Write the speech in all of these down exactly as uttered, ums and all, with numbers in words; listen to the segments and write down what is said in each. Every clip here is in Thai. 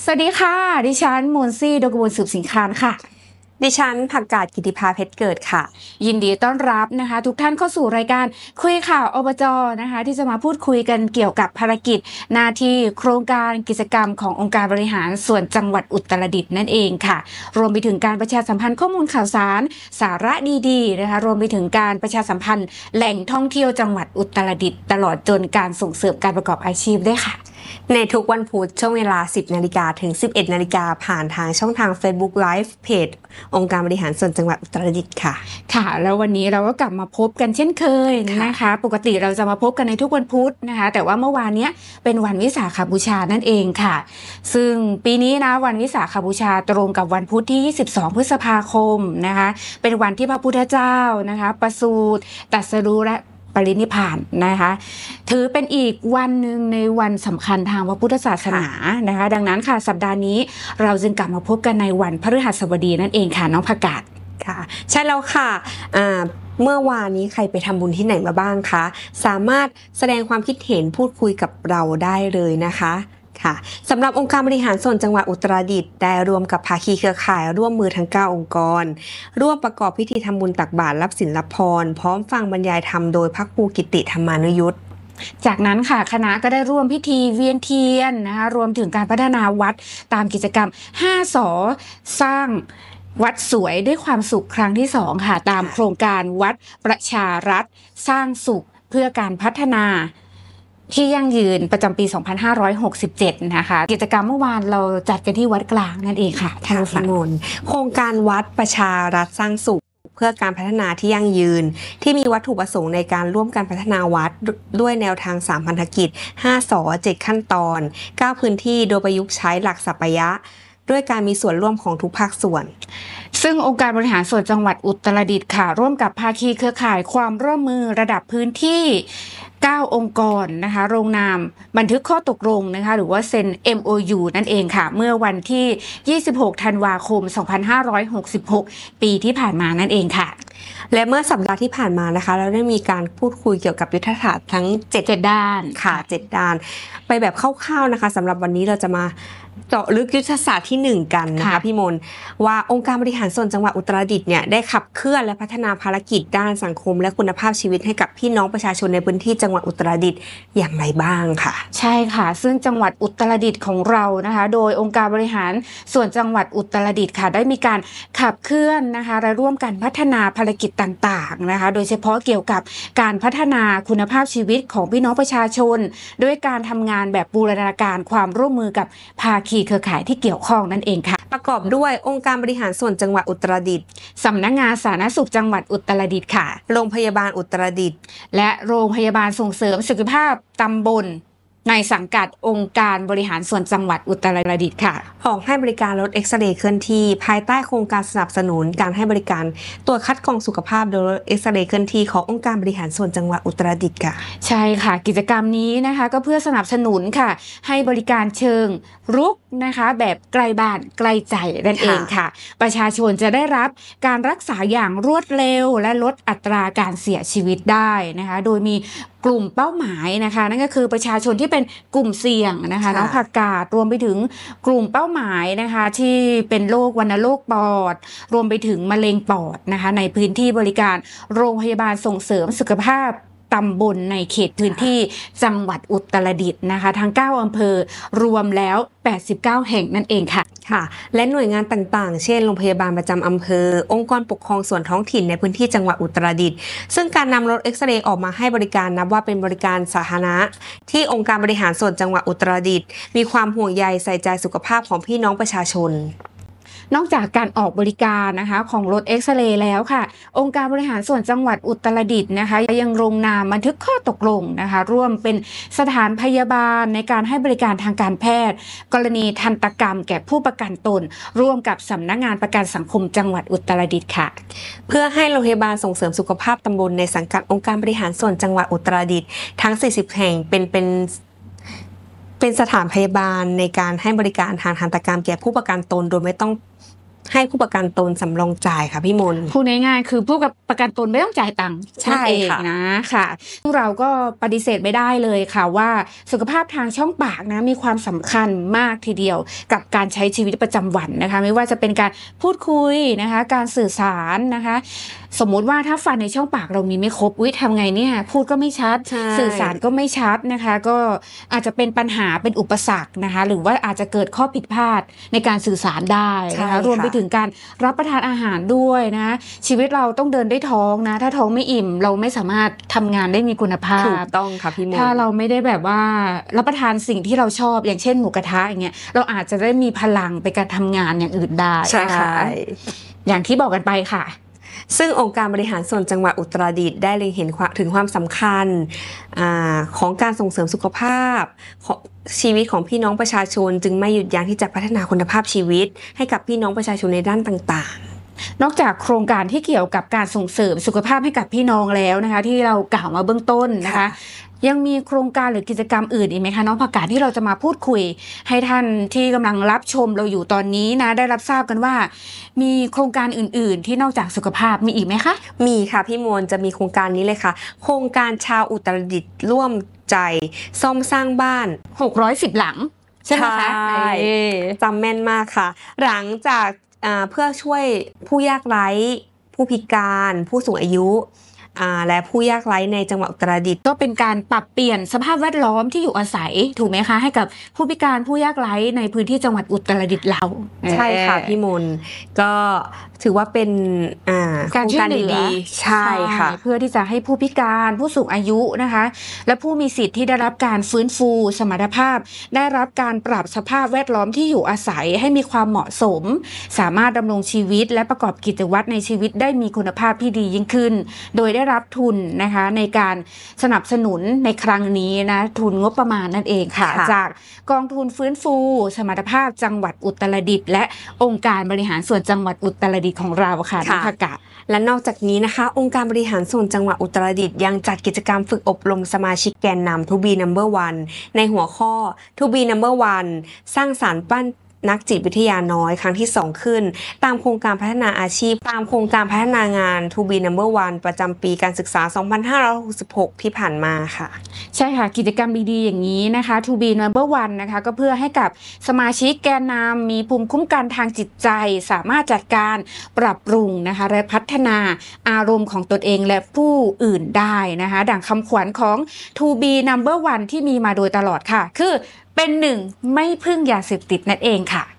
สวัสดีค่ะดิฉันมูนซี่ดกบุญสืบสิงคานค่ะดิฉันผักกาดกิติภาเพชรเกิดค่ะยินดีต้อนรับนะคะทุกท่านเข้าสู่รายการคุยข่าวอบจ.นะคะที่จะมาพูดคุยกันเกี่ยวกับภารกิจหน้าที่โครงการกิจกรรมขององค์การบริหารส่วนจังหวัดอุตรดิตถ์นั่นเองค่ะรวมไปถึงการประชาสัมพันธ์ข้อมูลข่าวสารสาระดีๆนะคะรวมไปถึงการประชาสัมพันธ์แหล่งท่องเที่ยวจังหวัดอุตรดิตถ์ตลอดจนการส่งเสริมการประกอบอาชีพด้วยค่ะในทุกวันพุธช่วงเวลา สิบนาฬิกา ถึง สิบเอ็ดนาฬิกา ผ่านทางช่องทาง Facebook Live เพจองค์การบริหารส่วนจังหวัดอุตรดิตถ์ค่ะค่ะแล้ววันนี้เราก็กลับมาพบกันเช่นเคยนะคะปกติเราจะมาพบกันในทุกวันพุธนะคะแต่ว่าเมื่อวานนี้เป็นวันวิสาขบูชานั่นเองค่ะซึ่งปีนี้นะวันวิสาขบูชาตรงกับวันพุธที่ยี่สิบสองพฤษภาคมนะคะเป็นวันที่พระพุทธเจ้านะคะประสูติตรัสรู้และปรินิพพานนะคะถือเป็นอีกวันหนึ่งในวันสำคัญทางพระพุทธศาสนานะคะดังนั้นค่ะสัปดาห์นี้เราจึงกลับมาพบกันในวันพฤหัสบดีนั่นเองค่ะน้องผักกาดค่ะใช่แล้วค่ะเมื่อวานนี้ใครไปทำบุญที่ไหนมาบ้างคะสามารถแสดงความคิดเห็นพูดคุยกับเราได้เลยนะคะค่ะสำหรับองค์การบริหารส่วนจังหวัดอุตรดิตถ์ได้รวมกับภาคีเครือข่ายร่วมมือทั้งเก้าองค์กรร่วมประกอบพิธีทำบุญตักบาตรรับศีลรับพรพร้อมฟังบรรยายธรรมโดยพระครูกิติธรรมานุยุตจากนั้นค่ะคณะก็ได้ร่วมพิธีเวียนเทียนนะคะรวมถึงการพัฒนาวัดตามกิจกรรมห้าสอสร้างวัดสวยด้วยความสุขครั้งที่สองค่ะตามโครงการวัดประชารัฐสร้างสุขเพื่อการพัฒนาที่ยั่งยืนประจำปีสองพันห้าร้อยหกสิบเจ็ดนะคะกิจกรรมเมื่อวานเราจัดกันที่วัดกลางนั่นเองค่ะทางพิมลโครงการวัดประชารัฐสร้างสุขเพื่อการพัฒนาที่ยั่งยืนที่มีวัตถุประสงค์ในการร่วมการพัฒนาวัดด้วยแนวทางสามพันธกิจห้าสอเจ็ดขั้นตอนเก้าพื้นที่โดยประยุกต์ใช้หลักสัปปายะด้วยการมีส่วนร่วมของทุกภาคส่วนซึ่งองค์การบริหารส่วนจังหวัดอุตรดิตถ์ค่ะร่วมกับภาคีเครือข่ายความร่วมมือระดับพื้นที่เก้าองค์กรนะคะลงนามบันทึกข้อตกลงนะคะหรือว่าเซ็น เอ็ม โอ ยู นั่นเองค่ะเมื่อวันที่ยี่สิบหกธันวาคมสองพันห้าร้อยหกสิบหกปีที่ผ่านมานั่นเองค่ะและเมื่อสัปดาห์ที่ผ่านมานะคะเราได้มีการพูดคุยเกี่ยวกับยุทธศาสตร์ทั้งเจ็ดด้านค่ะเจ็ดด้านไปแบบคร่าวๆนะคะสำหรับวันนี้เราจะมาเจาะลึกยุทธศาสตร์ที่หนึ่งกันนะคะพี่มนว่าองค์การบริหารส่วนจังหวัดอุตรดิตถ์เนี่ยได้ขับเคลื่อนและพัฒนาภารกิจด้านสังคมและคุณภาพชีวิตให้กับพี่น้องประชาชนในพื้นที่จังหวัดอุตรดิตถ์อย่างไรบ้างค่ะใช่ค่ะซึ่งจังหวัดอุตรดิตถ์ของเรานะคะโดยองค์การบริหารส่วนจังหวัดอุตรดิตถ์ค่ะได้มีการขับเคลื่อนนะคะและร่วมกันพัฒนาภารกิจต่างๆนะคะโดยเฉพาะเกี่ยวกับการพัฒนาคุณภาพชีวิตของพี่น้องประชาชนด้วยการทำงานแบบบูรณาการความร่วมมือกับภาคีเครือข่ายที่เกี่ยวข้องนั่นเองค่ะประกอบด้วยองค์การบริหารส่วนจังหวัดอุตรดิตถ์สำนักงานสาธารณสุขจังหวัดอุตรดิตถ์ค่ะโรงพยาบาลอุตรดิตถ์และโรงพยาบาลส่งเสริมสุขภาพตำบลในสังกัดองค์การบริหารส่วนจังหวัดอุตรดิตถ์ค่ะของให้บริการรถเอ็กซเรย์เคลื่อนที่ภายใต้โครงการสนับสนุนการให้บริการตรวจคัดกรองสุขภาพโดยรถเอ็กซเรย์เคลื่อนที่ขององค์การบริหารส่วนจังหวัดอุตรดิตถ์ค่ะใช่ค่ะกิจกรรมนี้นะคะก็เพื่อสนับสนุนค่ะให้บริการเชิงรุกนะคะแบบใกล้บ้านใกล้ใจนั่นเองค่ะประชาชนจะได้รับการรักษาอย่างรวดเร็วและลดอัตราการเสียชีวิตได้นะคะโดยมีกลุ่มเป้าหมายนะคะนั่นก็คือประชาชนที่เป็นกลุ่มเสี่ยงนะคะน้องผักกาดรวมไปถึงกลุ่มเป้าหมายนะคะที่เป็นโรควัณโรคปอดรวมไปถึงมะเร็งปอดนะคะในพื้นที่บริการโรงพยาบาลส่งเสริมสุขภาพตำบลในเขตพื้นที่จังหวัดอุตรดิตถ์นะคะทั้งเก้าอำเภอรวมแล้วแปดสิบเก้าแห่งนั่นเองค่ะค่ะและหน่วยงานต่างๆเช่นโรงพยาบาลประจำอำเภอองค์กรปกครองส่วนท้องถิ่นในพื้นที่จังหวัดอุตรดิตถ์ซึ่งการนำรถเอ็กซเรย์ออกมาให้บริการนับว่าเป็นบริการสาธารณะที่องค์การบริหารส่วนจังหวัดอุตรดิตถ์มีความห่วงใยใส่ใจสุขภาพของพี่น้องประชาชนนอกจากการออกบริการนะคะของรถเอ็กซเรย์แล้วค่ะองค์การบริหารส่วนจังหวัดอุตรดิตถ์นะคะยังลงนามบันทึกข้อตกลงนะคะร่วมเป็นสถานพยาบาลในการให้บริการทางการแพทย์กรณีทันตกรรมแก่ผู้ประกันตนร่วมกับสำนักงานประกันสังคมจังหวัดอุตรดิตถ์ค่ะเพื่อให้โรงพยาบาลส่งเสริมสุขภาพตำบลในสังกัดองค์การบริหารส่วนจังหวัดอุตรดิตถ์ทั้งสี่สิบแห่งเป็นเป็นเป็นสถานพยาบาลในการให้บริการทางทันตกรรมแก่ผู้ประกันตนโดยไม่ต้องให้ผู้ประกันตนสำรองจ่ายค่ะพี่มนต์พูดง่ายๆคือผู้ประกันตนไม่ต้องจ่ายตังค์นั่นเองนะค่ะเราก็ปฏิเสธไม่ได้เลยค่ะว่าสุขภาพทางช่องปากนะมีความสำคัญมากทีเดียวกับการใช้ชีวิตประจำวันนะคะไม่ว่าจะเป็นการพูดคุยนะคะการสื่อสารนะคะสมมุติว่าถ้าฟันในช่องปากเรามีไม่ครบอุ๊ยทำไงเนี่ยพูดก็ไม่ชัดสื่อสารก็ไม่ชัดนะคะก็อาจจะเป็นปัญหาเป็นอุปสรรคนะคะหรือว่าอาจจะเกิดข้อผิดพลาดในการสื่อสารได้นะคะรวมไปถึงการรับประทานอาหารด้วยนะชีวิตเราต้องเดินได้ท้องนะถ้าท้องไม่อิ่มเราไม่สามารถทำงานได้มีคุณภาพถูกต้องค่ะพี่มนถ้าเราไม่ได้แบบว่ารับประทานสิ่งที่เราชอบอย่างเช่นหมูกระทะอย่างเงี้ยเราอาจจะได้มีพลังไปการทำงานอย่างอื่นได้ใช่ค่ะอย่างที่บอกกันไปค่ะซึ่งองค์การบริหารส่วนจังหวัดอุตรดิตถ์ได้เล็งเห็นถึงความสำคัญของการส่งเสริมสุขภาพชีวิตของพี่น้องประชาชนจึงไม่หยุดยั้งที่จะพัฒนาคุณภาพชีวิตให้กับพี่น้องประชาชนในด้านต่างๆนอกจากโครงการที่เกี่ยวกับการส่งเสริมสุขภาพให้กับพี่น้องแล้วนะคะที่เรากล่าวมาเบื้องต้นนะคะยังมีโครงการหรือกิจกรรมอื่นอีกไหมคะน้องผักกาดที่เราจะมาพูดคุยให้ท่านที่กำลังรับชมเราอยู่ตอนนี้นะได้รับทราบกันว่ามีโครงการอื่นๆที่นอกจากสุขภาพมีอีกไหมคะมีค่ะพี่มนจะมีโครงการนี้เลยค่ะโครงการชาวอุตรดิตถ์ร่วมใจซ่อมสร้างบ้านหกร้อยสิบหลังใช่ไหมคะจำแม่นมากค่ะหลังจากเพื่อช่วยผู้ยากไร้ผู้พิการผู้สูงอายุและผู้ยากไร้ในจังหวัดอุตรดิตถ์ก็เป็นการปรับเปลี่ยนสภาพแวดล้อมที่อยู่อาศัยถูกไหมคะให้กับผู้พิการผู้ยากไร้ในพื้นที่จังหวัดอุตรดิตถ์เราใช่ค่ะพี่มนก็ถือว่าเป็นการช่วยเหลือใช่ค่ะเพื่อที่จะให้ผู้พิการผู้สูงอายุนะคะและผู้มีสิทธิ์ที่ได้รับการฟื้นฟูสมรรถภาพได้รับการปรับสภาพแวดล้อมที่อยู่อาศัยให้มีความเหมาะสมสามารถดำรงชีวิตและประกอบกิจวัตรในชีวิตได้มีคุณภาพที่ดียิ่งขึ้นโดยได้รับทุนนะคะในการสนับสนุนในครั้งนี้นะทุนงบประมาณนั่นเองค่ะจากกองทุนฟื้นฟูสมรรถภาพจังหวัดอุตรดิตถ์และองค์การบริหารส่วนจังหวัดอุตรดิตถ์ของเราค่ะน้องผักกาดและนอกจากนี้นะคะองค์การบริหารส่วนจังหวัดอุตรดิตถ์ยังจัดกิจกรรมฝึกอบรมสมาชิกแกนนำ To be number one ในหัวข้อ To be number one สร้างสรรค์ปั้นนักจิตวิทยาน้อยครั้งที่สองขึ้นตามโครงการพัฒนาอาชีพตามโครงการพัฒนางาน To be number one ประจำปีการศึกษาสองพันห้าร้อยหกสิบหกที่ผ่านมาค่ะใช่ค่ะกิจกรรมดีๆอย่างนี้นะคะ To be number one นะคะก็เพื่อให้กับสมาชิกแกนนำมีภูมิคุ้มกันทางจิตใจสามารถจัดการปรับปรุงนะคะและพัฒนาอารมณ์ของตนเองและผู้อื่นได้นะคะดังคำขวัญของ To be number one ที่มีมาโดยตลอดค่ะคือเป็นหนึ่งไม่พึ่งยาเสพติดนั่นเองค่ะ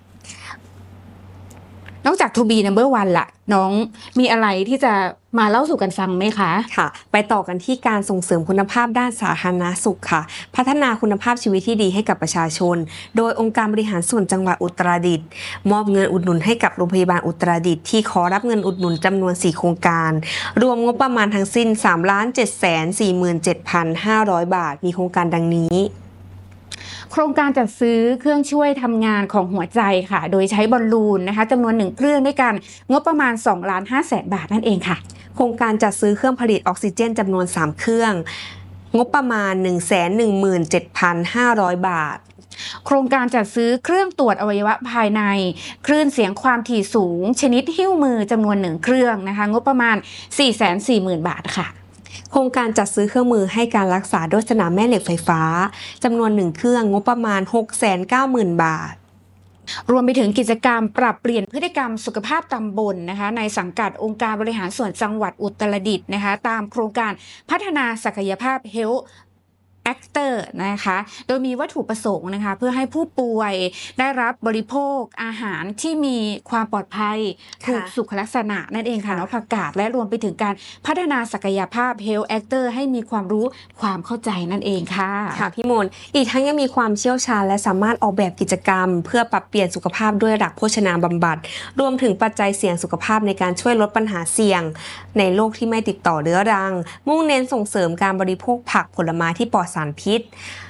นอกจาก To be number one ล่ะน้องมีอะไรที่จะมาเล่าสู่กันฟังไหมคะค่ะไปต่อกันที่การส่งเสริมคุณภาพด้านสาธารณสุขค่ะพัฒนาคุณภาพชีวิตที่ดีให้กับประชาชนโดยองค์การบริหารส่วนจังหวัดอุตรดิตถ์มอบเงินอุดหนุนให้กับโรงพยาบาลอุตรดิตถ์ที่ขอรับเงินอุดหนุนจำนวนสี่โครงการรวมงบประมาณทั้งสิ้น สามล้านเจ็ดแสนสี่หมื่นเจ็ดพันห้าร้อย บาทมีโครงการดังนี้โครงการจัดซื้อเครื่องช่วยทำงานของหัวใจค่ะโดยใช้บอลลูนนะคะจำนวนหนึ่งเครื่องด้วยกันงบประมาณ สองล้านห้าแสน บาทนั่นเองค่ะโครงการจัดซื้อเครื่องผลิตออกซิเจนจำนวนสามเครื่องงบประมาณ หนึ่งแสนหนึ่งหมื่นเจ็ดพันห้าร้อย บาทโครงการจัดซื้อเครื่องตรวจอวัยวะภายในคลื่นเสียงความถี่สูงชนิดหิ้วมือจำนวนหนึ่งเครื่องนะคะงบประมาณ สี่แสนสี่หมื่น บาทค่ะโครงการจัดซื้อเครื่องมือให้การรักษาด้วยสนามแม่เหล็กไฟฟ้าจำนวนหนึ่งเครื่องงบประมาณ หกแสนเก้าหมื่น บาทรวมไปถึงกิจกรรมปรับเปลี่ยนพฤติกรรมสุขภาพตำบลนะคะในสังกัดองค์การบริหารส่วนจังหวัดอุตรดิตถ์นะคะตามโครงการพัฒนาศักยภาพ Health Actor นะคะโดยมีวัตถุประสงค์นะคะเพื่อให้ผู้ป่วยได้รับบริโภคอาหารที่มีความปลอดภัยถูกสุขลักษณะนั่นเองค่ะน้องผักกาดและรวมไปถึงการพัฒนาศักยภาพ Health Actor ให้มีความรู้ความเข้าใจนั่นเองค่ะค่ะพี่มนอีกทั้งยังมีความเชี่ยวชาญและสามารถออกแบบกิจกรรมเพื่อปรับเปลี่ยนสุขภาพด้วยหลักโภชนาบำบัดรวมถึงปัจจัยเสี่ยงสุขภาพในการช่วยลดปัญหาเสี่ยงในโรคที่ไม่ติดต่อเรื้อรังมุ่งเน้นส่งเสริมการบริโภคผักผลไม้ที่ปลอดสารพิษ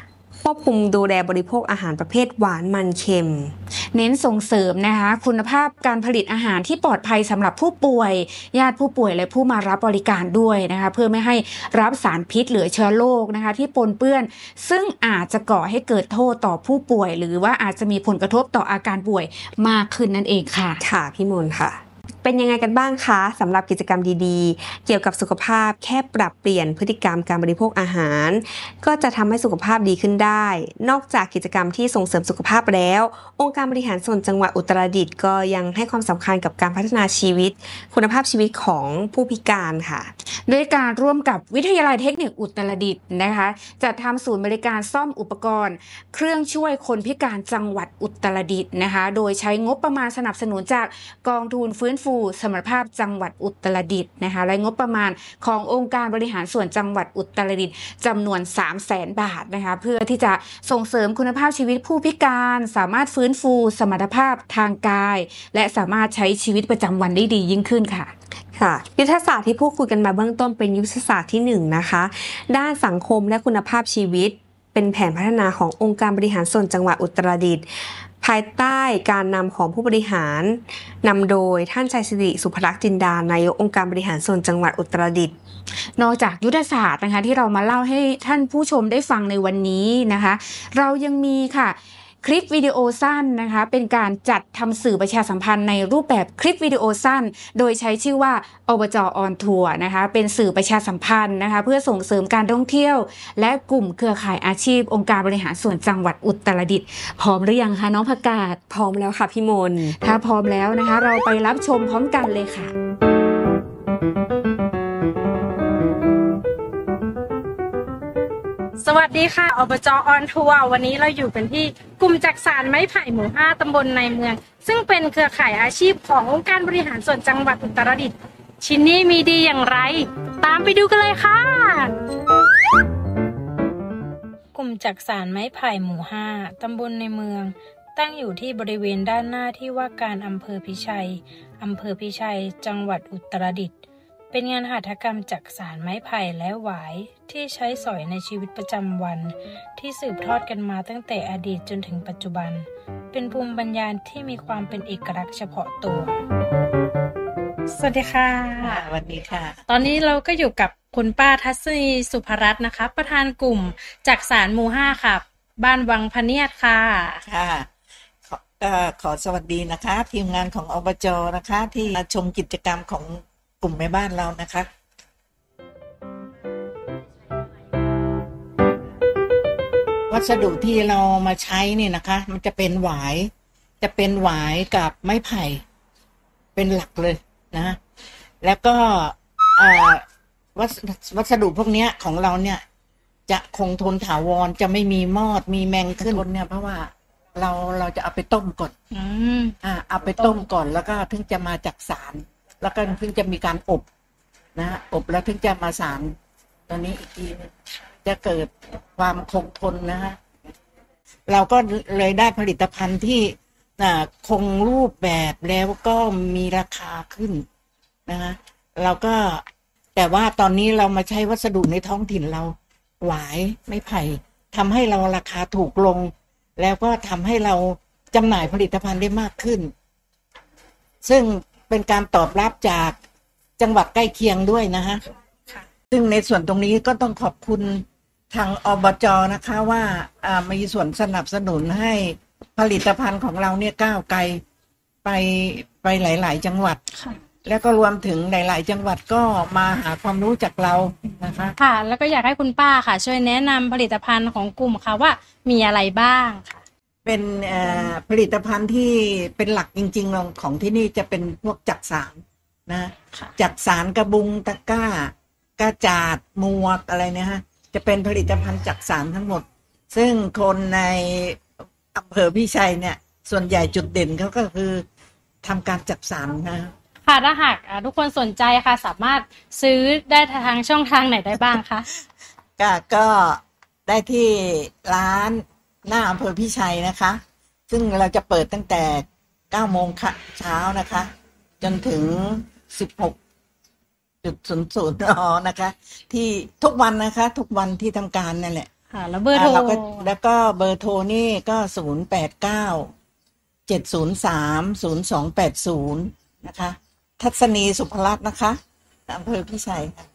ควบคุมดูแลบริโภคอาหารประเภทหวานมันเค็มเน้นส่งเสริมนะคะคุณภาพการผลิตอาหารที่ปลอดภัยสำหรับผู้ป่วยญาติผู้ป่วยและผู้มารับบริการด้วยนะคะเพื่อไม่ให้รับสารพิษหรือเชื้อโรคนะคะที่ปนเปื้อนซึ่งอาจจะก่อให้เกิดโทษต่อผู้ป่วยหรือว่าอาจจะมีผลกระทบต่ออาการป่วยมากขึ้นนั่นเองค่ะค่ะพี่มนค่ะเป็นยังไงกันบ้างคะสำหรับกิจกรรมดีๆเกี่ยวกับสุขภาพแค่ปรับเปลี่ยนพฤติกรรมการบริโภคอาหารก็จะทำให้สุขภาพดีขึ้นได้นอกจากกิจกรรมที่ส่งเสริมสุขภาพแล้วองค์การบริหารส่วนจังหวัดอุตรดิตถ์ก็ยังให้ความสำคัญกับการพัฒนาชีวิตคุณภาพชีวิตของผู้พิการค่ะด้วยการร่วมกับวิทยาลัยเทคนิคอุตรดิตถ์นะคะจัดทำศูนย์บริการซ่อมอุปกรณ์เครื่องช่วยคนพิการจังหวัดอุตรดิตถ์นะคะโดยใช้งบประมาณสนับสนุนจากกองทุนฟื้นฟูสมรรถภาพจังหวัดอุตรดิตถ์นะคะและงบประมาณขององค์การบริหารส่วนจังหวัดอุตรดิตถ์จำนวน สามแสน บาทนะคะเพื่อที่จะส่งเสริมคุณภาพชีวิตผู้พิการสามารถฟื้นฟูสมรรถภาพทางกายและสามารถใช้ชีวิตประจำวันได้ดียิ่งขึ้นค่ะค่ะยุทธศาสตร์ที่พูดคุยกันมาเบื้องต้นเป็นยุทธศาสตร์ที่หนึ่งนะคะด้านสังคมและคุณภาพชีวิตเป็นแผนพัฒนาขององค์การบริหารส่วนจังหวัดอุตรดิตถ์ภายใต้การนำของผู้บริหารนำโดยท่านชัยสิริสุภลักษณ์จินดานายกองค์การบริหารส่วนจังหวัดอุตรดิตถ์นอกจากยุทธศาสตร์นะคะที่เรามาเล่าให้ท่านผู้ชมได้ฟังในวันนี้นะคะเรายังมีค่ะคลิปวิดีโอสั้นนะคะเป็นการจัดทำสื่อประชาสัมพันธ์ในรูปแบบคลิปวิดีโอสั้นโดยใช้ชื่อว่าอบจ.ออนทัวร์นะคะเป็นสื่อประชาสัมพันธ์นะคะเพื่อส่งเสริมการท่องเที่ยวและกลุ่มเครือข่ายอาชีพองค์การบริหารส่วนจังหวัดอุตรดิตถ์พร้อมหรือยังคะน้องผักกาดพร้อมแล้วค่ะพี่มนถ้าพร้อมแล้วนะคะเราไปรับชมพร้อมกันเลยค่ะสวัสดีค่ะอบจ.ออนทัวร์วันนี้เราอยู่กันที่กลุ่มจักสานไม้ไผ่หมู่ห้าตำบลในเมืองซึ่งเป็นเครือข่ายอาชีพขององค์การบริหารส่วนจังหวัดอุตรดิตถ์ชิ้นนี้มีดีอย่างไรตามไปดูกันเลยค่ะกลุ่มจักสานไม้ไผ่หมู่ห้าตำบลในเมืองตั้งอยู่ที่บริเวณด้านหน้าที่ว่าการอำเภอพิชัยอำเภอพิชัยจังหวัดอุตรดิตถ์เป็นงานหัตถกรรมจักสานไม้ไผ่และหวายที่ใช้สอยในชีวิตประจำวันที่สืบทอดกันมาตั้งแต่อดีตจนถึงปัจจุบันเป็นภูมิปัญญาที่มีความเป็นเอกลักษณ์เฉพาะตัวสวัสดีค่ะสวัสดีค่ะตอนนี้เราก็อยู่กับคุณป้าทัศนีสุภรัตน์นะคะประธานกลุ่มจักสานหมู่ห้าค่ะบ้านวังพะเนียดค่ะค่ะก็ขอสวัสดีนะคะทีมงานของอบจ.นะคะที่มาชมกิจกรรมของกลุ่มแม่บ้านเรานะคะวัสดุที่เรามาใช้นี่นะคะมันจะเป็นหวายจะเป็นหวายกับไม้ไผ่เป็นหลักเลยนะแล้วก็วัสดุพวกนี้ของเราเนี่ยจะคงทนถาวรจะไม่มีมอดมีแมงขึ้นเนี่ยเพราะว่าเราเราจะเอาไปต้มก่อนอืมอ่าเอาไปต้มก่อนแล้วก็ถึงจะมาจักสานแล้วก็ถึงจะมีการอบนะอบแล้วถึงจะมาสานตอนนี้อีกทีจะเกิดความคงทนนะฮะเราก็เลยได้ผลิตภัณฑ์ที่คงรูปแบบแล้วก็มีราคาขึ้นนะฮะเราก็แต่ว่าตอนนี้เรามาใช้วัสดุในท้องถิ่นเราหวายไม้ไผ่ทำให้เราราคาถูกลงแล้วก็ทำให้เราจำหน่ายผลิตภัณฑ์ได้มากขึ้นซึ่งเป็นการตอบรับจากจังหวัดใกล้เคียงด้วยนะฮะซึ่งในส่วนตรงนี้ก็ต้องขอบคุณทางอบจ.นะคะว่ามีส่วนสนับสนุนให้ผลิตภัณฑ์ของเราเนี่ยก้าวไกลไปไปหลายๆจังหวัดแล้วก็รวมถึงหลายๆจังหวัดก็มาหาความรู้จากเรานะคะค่ะแล้วก็อยากให้คุณป้าค่ะช่วยแนะนำผลิตภัณฑ์ของกลุ่มค่ะว่ามีอะไรบ้างค่ะเป็นผลิตภัณฑ์ที่เป็นหลักจริงๆของที่นี่จะเป็นพวกจักสานนะจักสานกระบุงตะกร้ากระจาดหมวกอะไรเนี่ยฮะจะเป็นผลิตภัณฑ์จักสานทั้งหมดซึ่งคนในอำเภอพิชัยเนี่ยส่วนใหญ่จุดเด่นเขาก็คือทำการจักสานนะค่ะถ้าหากทุกคนสนใจค่ะสามารถซื้อได้ทางช่องทางไหนได้บ้างคะก็ก็ได้ที่ร้านหน้าอำเภอพิชัยนะคะซึ่งเราจะเปิดตั้งแต่เก้าโมงเช้านะคะจนถึงสิบหกจุดศูนย์ศูนย์นนะคะที่ทุกวันนะคะทุกวันที่ทำการนั่นแหละค่ะแล้วเบอร์โทรอ่าเราก็แล้วก็เบอร์โทรนี่ก็ศูนย์แปดเก้าเจ็ดศูนย์สามศูนย์สองแปดศูนย์นะคะ ทัศนีสุภรัตน์นะคะอำเภอพิชัยค่ะ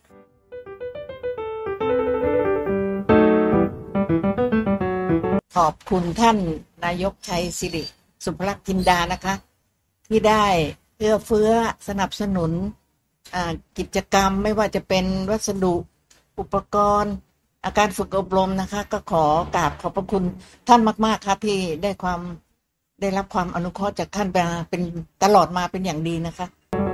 ขอบคุณท่านนายกชัยศิริสุภลักษณ์จินดานะคะ ที่ได้เอื้อเฟื้อสนับสนุนกิจกรรมไม่ว่าจะเป็นวัสดุอุปกรณ์อาการฝึกอบรมนะคะ ก็ขอกราบขอบพระคุณท่านมากๆค่ะที่ได้ความได้รับความอนุเคราะห์จากท่านมาเป็นตลอดมาเป็นอย่างดีนะคะ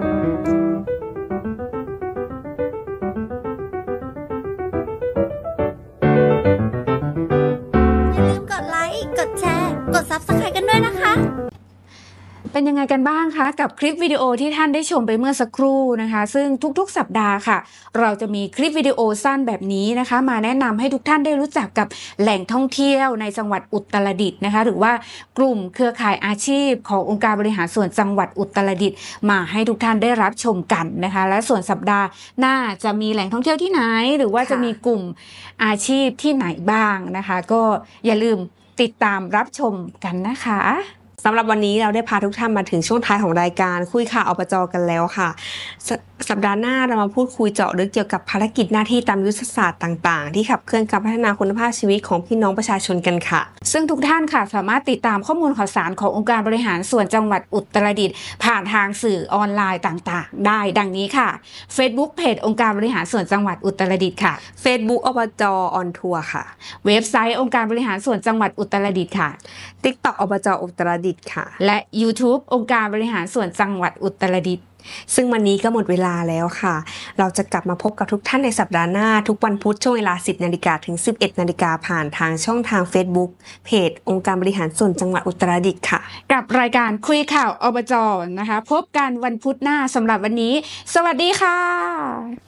อย่าลืมกดไลค์ กดแชร์ กด ซับสไครบ์ กันด้วยนะคะเป็นยังไงกันบ้างคะกับคลิปวิดีโอที่ท่านได้ชมไปเมื่อสักครู่นะคะซึ่งทุกๆสัปดาห์ค่ะเราจะมีคลิปวิดีโอสั้นแบบนี้นะคะมาแนะนำให้ทุกท่านได้รู้จักกับแหล่งท่องเที่ยวในจังหวัดอุตรดิตถ์นะคะหรือว่ากลุ่มเครือข่ายอาชีพขององค์การบริหารส่วนจังหวัดอุตรดิตถ์มาให้ทุกท่านได้รับชมกันนะคะและส่วนสัปดาห์หน้าจะมีแหล่งท่องเที่ยวที่ไหนหรือว่าจะมีกลุ่มอาชีพที่ไหนบ้างนะคะก็อย่าลืมติดตามรับชมกันนะคะสำหรับวันนี้เราได้พาทุกท่านมาถึงช่วงท้ายของรายการคุยข่าวอบจ.กันแล้วค่ะสสัปดาห์หน้าเรามาพูดคุยเจาะลึกเกี่ยวกับภารกิจหน้าที่ตามยุทธศาสตร์ต่างๆที่ขับเคลื่อนการพัฒนาคุณภาพชีวิตของพี่น้องประชาชนกันค่ะซึ่งทุกท่านค่ะสามารถติดตามข้อมูลข่าวสารขององค์การบริหารส่วนจังหวัดอุตรดิตถ์ผ่านทางสื่อออนไลน์ต่างๆได้ดังนี้ค่ะ Facebook เพจองค์การบริหารส่วนจังหวัดอุตรดิตถ์ค่ะ Facebook อบจ.ออนทัวร์ค่ะเว็บไซต์องค์การบริหารส่วนจังหวัดอุตรดิตถ์ค่ะ TikTok อบจ.อุตรดิตถ์ค่ะและ YouTube องค์การบริหารส่วนจังหวัดอุตรดิตถ์ซึ่งวันนี้ก็หมดเวลาแล้วค่ะเราจะกลับมาพบกับทุกท่านในสัปดาห์หน้าทุกวันพุธช่วงเวลา สิบนาฬิกาถึง สิบเอ็ดนาฬิกาผ่านทางช่องทาง Facebook เพจองค์การบริหารส่วนจังหวัดอุตรดิตถ์ค่ะกับรายการคุยข่าวอบจ.นะคะพบกันวันพุธหน้าสำหรับวันนี้สวัสดีค่ะ